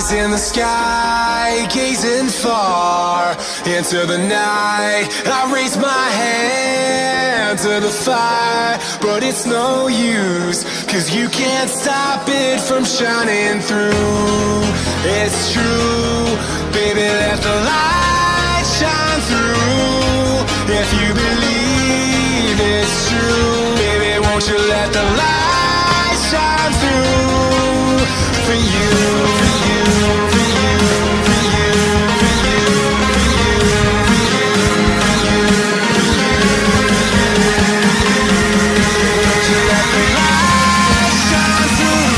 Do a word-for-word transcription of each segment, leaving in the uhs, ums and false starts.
in the sky, gazing far into the night. I raise my hand to the fire, but it's no use, 'cause you can't stop it from shining through. It's true, baby, let the light shine through. If you believe it's true, baby, won't you let the light shine through for you, for you, for you, for you, for you, for you, for you, for you, for you. Won't you let the light shine through?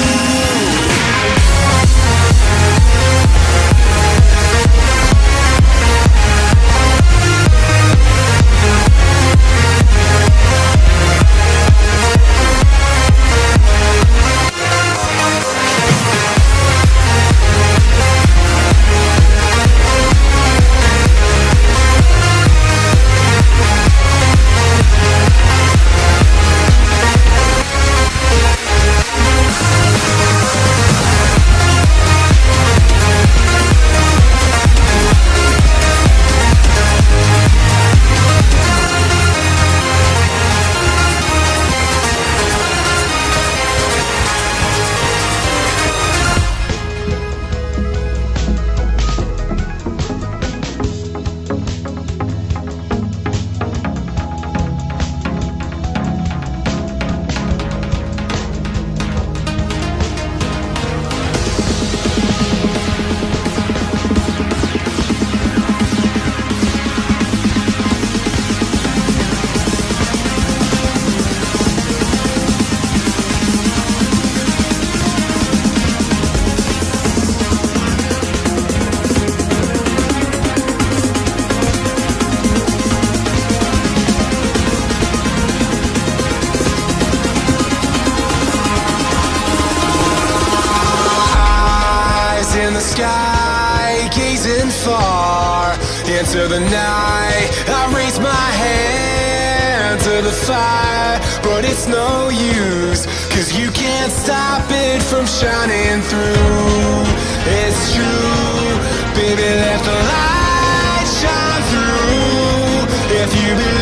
In the sky, gazing far into the night. I raise my hand to the fire, but it's no use, 'cause you can't stop it from shining through. It's true, baby, let the light shine through. If you believe